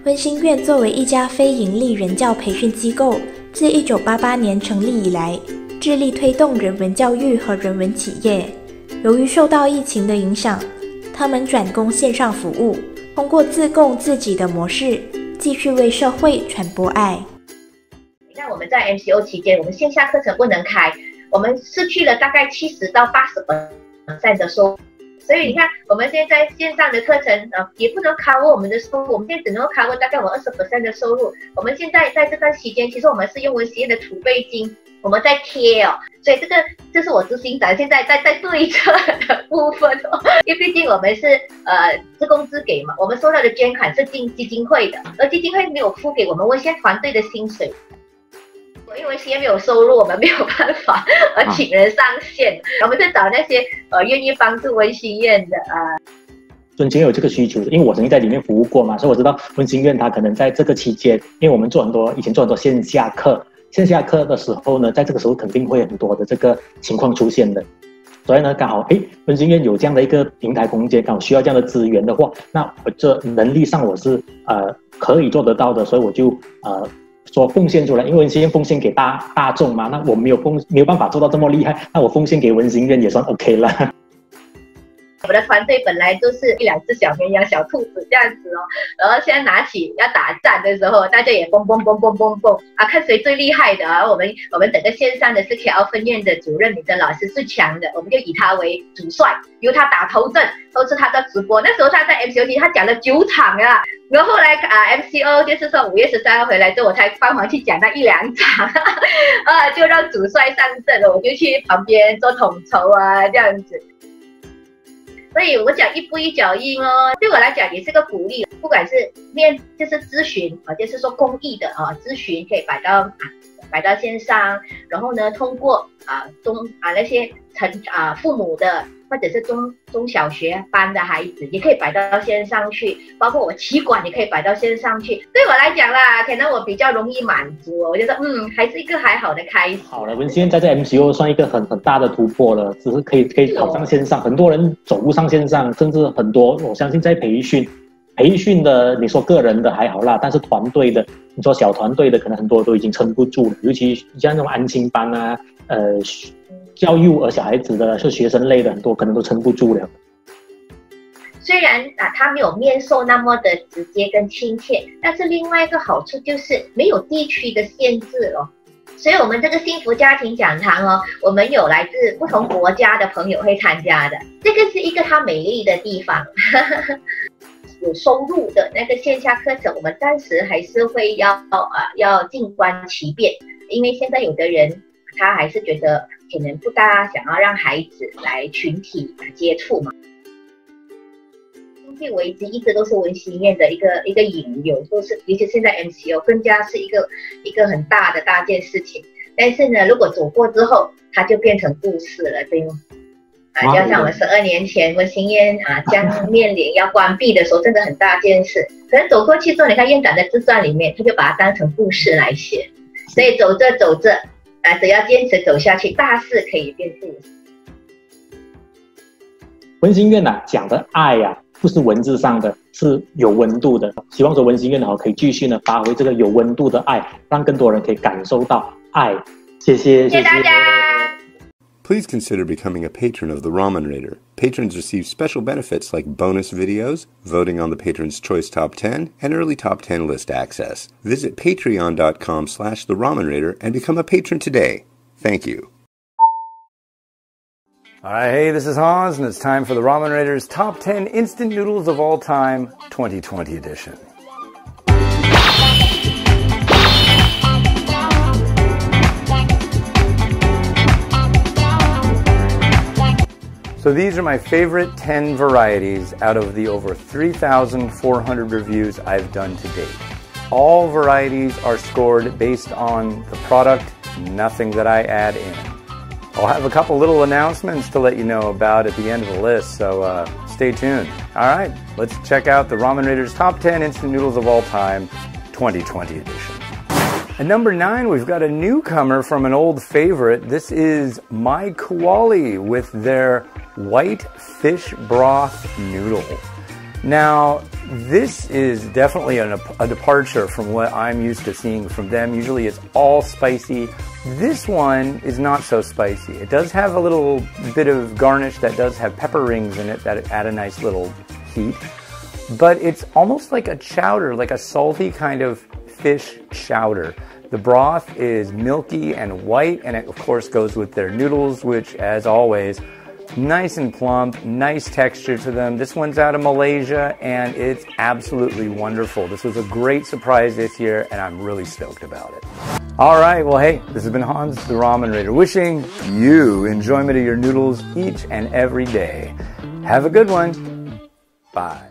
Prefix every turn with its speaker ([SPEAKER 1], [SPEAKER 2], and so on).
[SPEAKER 1] 温馨院作为一家非营利人教培训机构，自1988年成立以来，致力推动人文教育和人文企业。由于受到疫情的影响，他们转攻线上服务，通过自供自给的模式，继续为社会传播爱。
[SPEAKER 2] 你看我们在 MCO 期间，我们线下课程不能开，我们失去了大概70到80% 的收入。所以你看，我们现在线上的课程也不能 cover 我们的收入，我们现在只能够 cover 大概我们20% 的收入。我们现在在这段期间，其实我们是用温馨院的储备金，我们在贴哦，所以这是我执行长现在在对策的部分哦，因为毕竟我们是自供自给嘛，我们收到的捐款是进基金会的，而基金会没有付给我们温馨院团队的薪水。因为温馨院没有收入，我们没有办法请人上线，我们是找那些愿意帮助温馨院的
[SPEAKER 3] 温馨院有这个需求，因为我曾经在里面服务过嘛，所以我知道温馨院它可能在这个期间，因为我们以前做很多线下课的时候呢，在这个时候肯定会很多的这个情况出现的。所以呢，刚好温馨院有这样的一个平台空间，刚好需要这样的资源的话，那我这能力上我是可以做得到的，所以我就说奉献出来，因为温馨院奉献给大众嘛，那我没有办法做到这么厉害，那我奉献给温馨院也算 OK 了。
[SPEAKER 2] 我的团队本来都是1-2只小绵羊、小兔子这样子哦，然后现在拿起要打战的时候，大家也蹦看谁最厉害的啊！我们整个线上的是 KL 分院的主任李真老师最强的，我们就以他为主帅，由他打头阵，都是他的直播。那时候他在 MCO 期他讲了9场啊，然后后来MCO 就是说5月13号回来之后，我才帮忙去讲那1-2场，就让主帅上阵了，我就去旁边做统筹啊这样子。所以我讲一步一脚印哦，对我来讲也是个鼓励。不管是就是咨询就是说公益的咨询可以摆到线上，然后呢，通过那些父母的或者是中小学班的孩子，也可以摆到线上去，包括我企管也可以摆到线上去。对我来讲啦，可能我比较容易满足，我觉得还是一个还好的开始。
[SPEAKER 3] 好了，温馨院在这 MCO 算一个很大的突破了，只是可以跑上线上，很多人走不上线上，甚至很多我相信在培训的，你说个人的还好啦，但是团队的，你说小团队的，可能很多都已经撑不住了，尤其像那种安亲班啊，教幼儿小孩子的，是学生类的，很多可能都撑不住了。
[SPEAKER 2] 虽然它没有面授那么的直接跟亲切，但是另外一个好处就是没有地区的限制哦。所以我们这个幸福家庭讲堂哦，我们有来自不同国家的朋友会参加的，这个是一个它美丽的地方。有收入的那个线下课程，我们暂时还是会要静观其变，因为现在有的人他还是觉得可能不大想要让孩子来群体接触嘛。经济危机一直都是温馨院的一个引流，都是尤其现在 MCO 更加是一个很大件事情。但是呢，如果走过之后，它就变成故事了，对吗？就像我们12年前温馨院将面临要关闭的时候，真的很大件事。可能走过去之后，你看院长的自传里面，他就把它当成故事来写。所以走着只要坚持走下去，大事可以变故事。
[SPEAKER 3] 温馨院讲的爱不是文字上的，是有温度的。希望说温馨院可以继续发挥这个有温度的爱，让更多人可以感受到爱。谢谢
[SPEAKER 2] 大家。
[SPEAKER 4] Please consider becoming a patron of the Ramen-Rater. Patrons receive special benefits like bonus videos, voting on the Patron's Choice Top 10, and early Top 10 list access. Visit patreon.com/theramenrater and become a patron today. Thank you.
[SPEAKER 5] Alright, hey, this is Hans, and it's time for the Ramen-Rater's Top 10 Instant Noodles of All Time 2020 edition. So these are my favorite 10 varieties out of the over 3,400 reviews I've done to date. All varieties are scored based on the product, nothing that I add in. I'll have a couple little announcements to let you know about at the end of the list, so stay tuned. Alright, let's check out the Ramen-Rater's Top 10 Instant Noodles of All Time 2020 edition. At number 9, we've got a newcomer from an old favorite. This is My Koali with their white fish broth noodle. Now, This is definitely a departure from what I'm used to seeing from them. Usually it's all spicy. This one is not so spicy. It does have a little bit of garnish that does have pepper rings in it that add a nice little heat. But it's almost like a chowder, like a salty kind of fish chowder. The broth is milky and white, and it of course goes with their noodles, which as always, nice and plump, nice texture to them. This one's out of Malaysia, and it's absolutely wonderful. This was a great surprise this year, and I'm really stoked about it. All right, well, hey, this has been Hans, the Ramen Raider, wishing you enjoyment of your noodles each and every day. Have a good one. Bye.